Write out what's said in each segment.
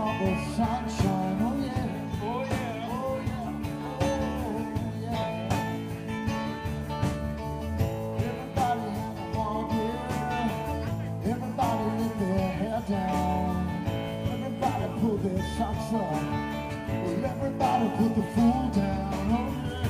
the sunshine. Oh yeah, Oh yeah. oh yeah, oh yeah. Everybody had a hard year. Everybody let their hair down. Everybody pull their socks up. Well, everybody put the fool down. Oh yeah.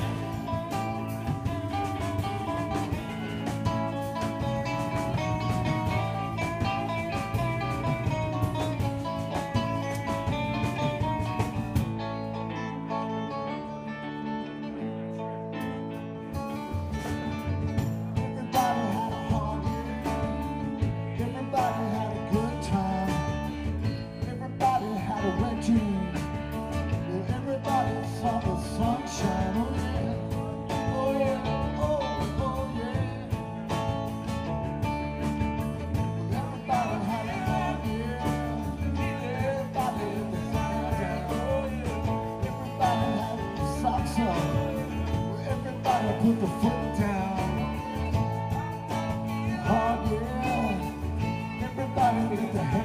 Everybody had a hard year. Everybody had a good time. Everybody had a wet dream. Well, everybody saw the sunshine. Oh yeah, oh yeah, oh yeah. Everybody had a hard year. Everybody let the fire down. Everybody had the socks up. Well, everybody put the foot down. Hard year. Everybody let the